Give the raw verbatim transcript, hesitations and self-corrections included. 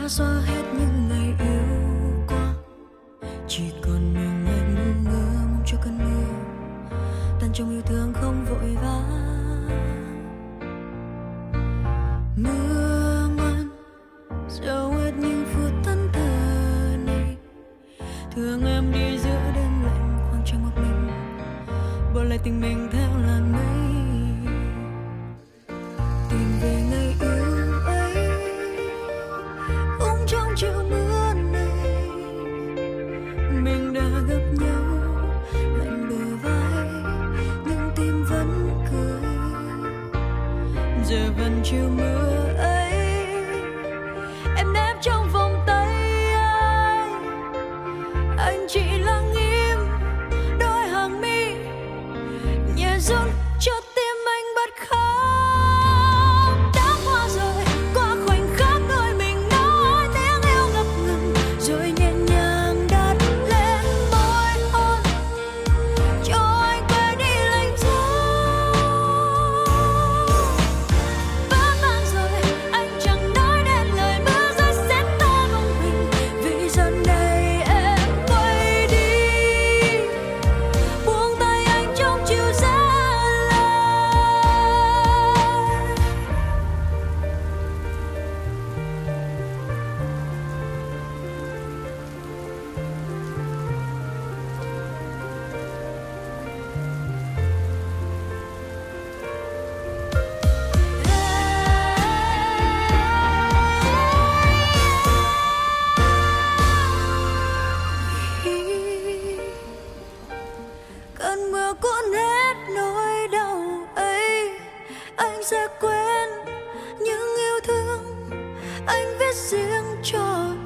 đã xóa hết những ngày yêu qua, chỉ còn mình anh ngu ngơ mong cho cơn mưa tan trong yêu thương không vội vã. Mưa ngoan dẫu hết những phút thẫn thờ này, thương em đi giữa đêm lạnh khoang trong một mình, bỏ lại tình mình theo làn mây. Tìm về ngày yêu ấy cũng trong chiều mưa này, mình đã gặp nhau lạnh bờ vai nhưng tim vẫn cười. Giờ vẫn chiều mưa ấy em nép trong vòng tay anh, anh chỉ lặng im đôi hàng mi nhẹ run cho tim anh bật khóc. Đã qua rồi qua khoảnh khắc đôi mình nói tiếng yêu ngập ngừng, rồi nhẹ nhàng đặt lên môi hôn cho anh quên đi lạnh giá. Vỡ tan rồi anh chẳng nói nên lời, mưa rơi sẽ tan bóng mình vì giờ này em quay đi, buông tay anh trong chiều giá lạnh. Cơn mưa cuốn hết nỗi đau ấy, anh sẽ quên những yêu thương anh viết riêng cho